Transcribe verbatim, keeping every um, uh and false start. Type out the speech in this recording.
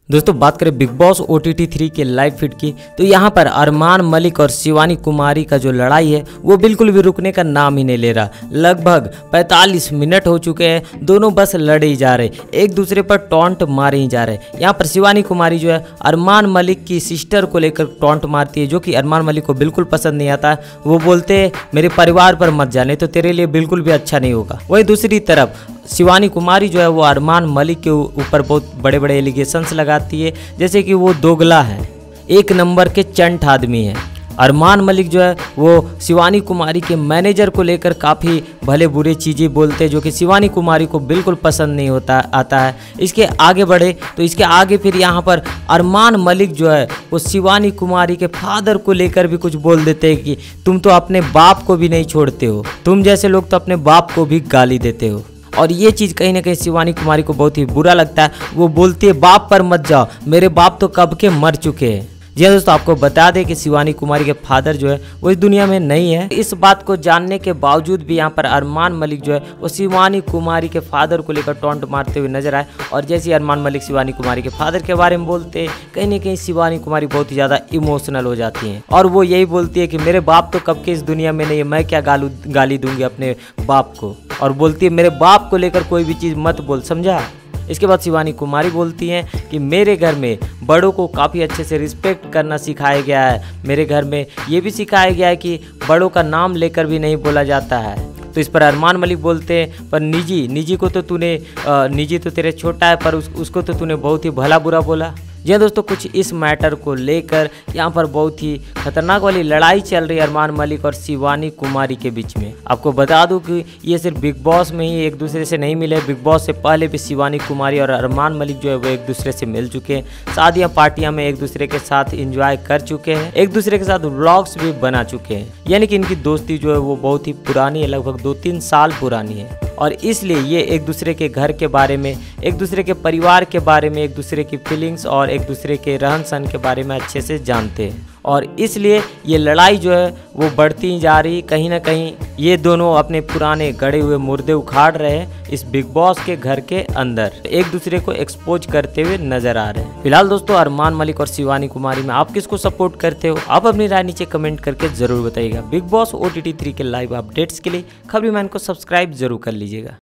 दोस्तों बात करें Bigg Boss O T T three के लाइव फीड की, तो यहाँ पर अरमान मलिक और शिवानी कुमारी का जो लड़ाई है वो बिल्कुल भी रुकने का नाम ही नहीं ले रहा। लगभग पैंतालीस मिनट हो चुके हैं, दोनों बस लड़े ही जा रहे, एक दूसरे पर टॉन्ट मारे ही जा रहे। यहाँ पर शिवानी कुमारी जो है अरमान मलिक की सिस्टर को लेकर टॉन्ट मारती है, जो कि अरमान मलिक को बिल्कुल पसंद नहीं आता। वो बोलते हैं मेरे परिवार पर मत जाने तो तेरे लिए बिल्कुल भी अच्छा नहीं होगा। वहीं दूसरी तरफ शिवानी कुमारी जो है वो अरमान मलिक के ऊपर बहुत बड़े बड़े एलिगेशंस लगाती है, जैसे कि वो दोगला है, एक नंबर के चंट आदमी है। अरमान मलिक जो है वो शिवानी कुमारी के मैनेजर को लेकर काफ़ी भले बुरे चीज़ें बोलते हैं, जो कि शिवानी कुमारी को बिल्कुल पसंद नहीं होता आता है। इसके आगे बढ़े तो इसके आगे फिर यहाँ पर अरमान मलिक जो है वो शिवानी कुमारी के फादर को लेकर भी कुछ बोल देते हैं कि तुम तो अपने बाप को भी नहीं छोड़ते हो, तुम जैसे लोग तो अपने बाप को भी गाली देते हो। और ये चीज़ कहीं ना कहीं शिवानी कुमारी को बहुत ही बुरा लगता है। वो बोलती है बाप पर मत जाओ, मेरे बाप तो कब के मर चुके हैं। जी हाँ दोस्तों, आपको बता दें कि शिवानी कुमारी के फादर जो है वो इस दुनिया में नहीं है। इस बात को जानने के बावजूद भी यहाँ पर अरमान मलिक जो है वो शिवानी कुमारी के फादर को लेकर टॉन्ट मारते हुए नजर आए। और जैसे अरमान मलिक शिवानी कुमारी के फादर के बारे में बोलते हैं, कहीं ना कहीं शिवानी कुमारी बहुत ही ज़्यादा इमोशनल हो जाती हैं और वो यही बोलती है कि मेरे बाप तो कब के इस दुनिया में नहीं है, मैं क्या गालू गाली दूंगी अपने बाप को। और बोलती है मेरे बाप को लेकर कोई भी चीज़ मत बोल, समझा। इसके बाद शिवानी कुमारी बोलती हैं कि मेरे घर में बड़ों को काफ़ी अच्छे से रिस्पेक्ट करना सिखाया गया है, मेरे घर में ये भी सिखाया गया है कि बड़ों का नाम लेकर भी नहीं बोला जाता है। तो इस पर अरमान मलिक बोलते हैं पर निजी निजी को तो तूने निजी तो तेरे छोटा है, पर उस, उसको तो तूने बहुत ही भला बुरा बोला। जी दोस्तों, कुछ इस मैटर को लेकर यहाँ पर बहुत ही खतरनाक वाली लड़ाई चल रही है अरमान मलिक और शिवानी कुमारी के बीच में। आपको बता दूं कि ये सिर्फ बिग बॉस में ही एक दूसरे से नहीं मिले, बिग बॉस से पहले भी शिवानी कुमारी और अरमान मलिक जो है वो एक दूसरे से मिल चुके हैं, शादियाँ पार्टियाँ में एक दूसरे के साथ इंजॉय कर चुके हैं, एक दूसरे के साथ व्लॉग्स भी बना चुके हैं। यानी कि इनकी दोस्ती जो है वो बहुत ही पुरानी है, लगभग दो तीन साल पुरानी है। और इसलिए ये एक दूसरे के घर के बारे में, एक दूसरे के परिवार के बारे में, एक दूसरे की फीलिंग्स और एक दूसरे के रहन सहन के बारे में अच्छे से जानते हैं। और इसलिए ये लड़ाई जो है वो बढ़ती जा रही। कहीं ना कहीं ये दोनों अपने पुराने गड़े हुए मुर्दे उखाड़ रहे हैं इस बिग बॉस के घर के अंदर, एक दूसरे को एक्सपोज करते हुए नजर आ रहे हैं। फिलहाल दोस्तों अरमान मलिक और शिवानी कुमारी में आप किसको सपोर्ट करते हो, आप अपनी राय नीचे कमेंट करके जरूर बताइएगा। Bigg Boss O T T three के लाइव अपडेट्स के लिए खबरी मैन को सब्सक्राइब जरूर कर लीजिएगा।